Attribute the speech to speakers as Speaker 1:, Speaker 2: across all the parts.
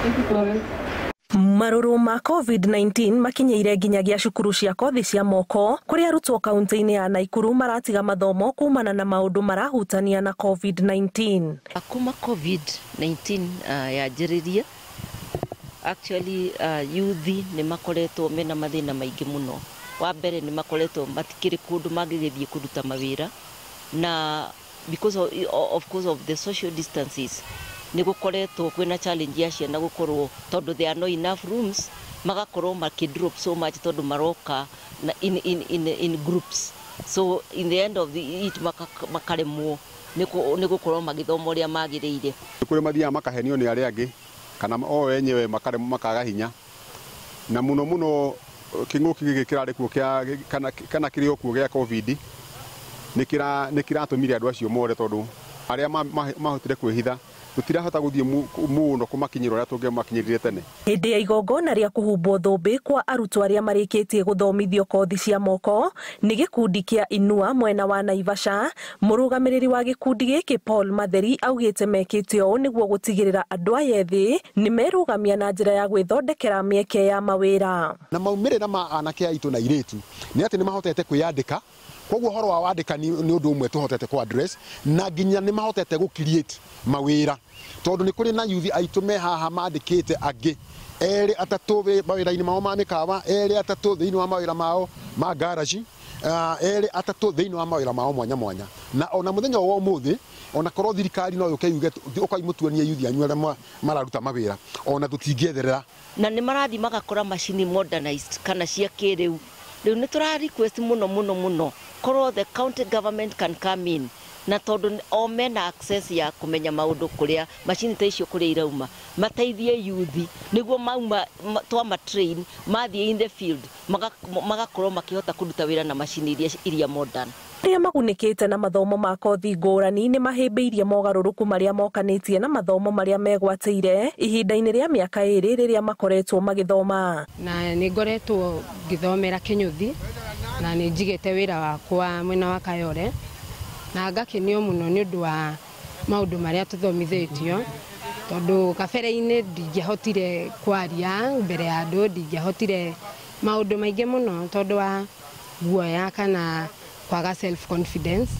Speaker 1: Maruru ma COVID-19 makinyeire nginyagia cukuru cia kothi cia moko kuria arutwo kaunti-ini ya Nakuru maratiga mathomo kumana na maundu marahutania na COVID-19.
Speaker 2: Kuma COVID-19 yanjiririe actually youth ni makoretwo mena mathina maingi muno. Wa mbere ni makoretwo matikiri kundu magigithie kuruta mawira na because of course of the social distances ni gukoretwo kwina challenge ya ciana gukorwo tondu there are no enough rooms magakorwo makidrop so much tondu maroka na in groups, so in the end of the it makaremwo ni gukorwo magithoma uria magiriire
Speaker 3: kuri mathia makahenio ni aria angi kana o enyewe makaga hinya na muno kinguki giki kirari kuo kana kirio kuo gya covid ni kiratumire andu acio more tondu aria mahotire kwihitha tutirahota guthie muno kumakinyira uria tungemakinyirire tene.
Speaker 1: Hindi ya igongona ria kuhumbwo thumbi kwa arutwo aria marikitie guthomithio kothi cia moko ni gikundi kia Inua mwena wa Naivasha. Murugamiriri wa gikundi giki Paul Matheri augite mekite o niguo gutigirira andu aya thi ni merugamia na njira ya gwithondekera mieke ya mawira.
Speaker 4: Na maumirira ma anake aitu na iritu ni ati ni mahotete kwiyandika. Koguo horo wa wandika ni undu umwe tuhotete ku address na nginya ni mahotete gu create mawira tondu ni kuri na youth aitu me haha mandikite angi eri atatu mawira-ini mao ma mikawa, eri atatu thiini wa mawira mao ma garage, eri atatu thiini wa mawira mao mwanya na ona muthenya wa umuthi ona korwo thirikari no yuke yuge ukaimutuania youth anyu aria mararuta mawira ona tutingierera
Speaker 2: na ni marathi magakora machine modernized kana cia kiriu. Riu ni tura request muno korwo the county government can come in na tondu o mena access ya kumenya maundu kuria machine ta icio kuria irauma mateithie youth niguo mauma twama train mathie in the field magakorwo makihota kuruta wira na machine iria modern.
Speaker 1: Aria magunikite na mathomo ma kothi ngurani ni mahimbiirie mogaruruku maria mokanitie na mathomo maria megwateire ihinda-ini ria miaka iri riria makoretwo magithoma.
Speaker 5: Na ni ngoretwo ngithomera Kinyuthi na ni njigite wira wakwa mwena wa Kayore na ngakenio muno ni undu wa maundu maria tuthomithitio tondu kabere-ini ndingihotire kwaria mbere ya andu, ndingihotire maundu maingi muno tondu wa guoya kana kwaga self confidence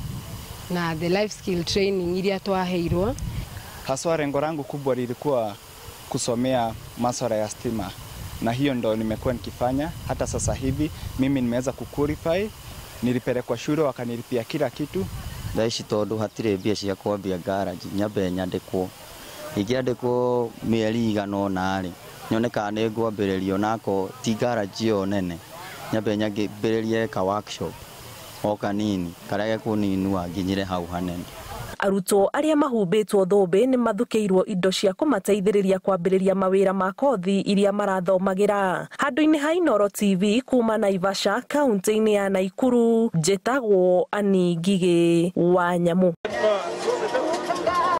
Speaker 5: na the life skill training iria twaheirwo.
Speaker 6: Haswa lengo langu kubwa lilikuwa kusomea masuala ya stima na hiyo ndo nimekuwa nikifanya hata sasa hivi. Mimi nimeweza kuqualify, nilipelekwa shule wakanilipia kila kitu.
Speaker 7: Thaici tondu hatire mbia cia kwambia garage nyambe nyandikwo igiandikwo mieri igano nari nyoneka ni ngwambiririo nako ti garage yo nene nyambe nyambiririe ka workshop o kanini karage kuninua nginyire hau hanene.
Speaker 1: Arutwo aria mahumbitwo thumbi ni mathukiirwo indo cia kumateithiriria kwambiriria mawira ma kothi iria marathomagira. Handu-ini ha Inooro TV kuma Naivasha kaunti-ini ya Nakuru, njitagwo Ani Ngigi wa Nyamu.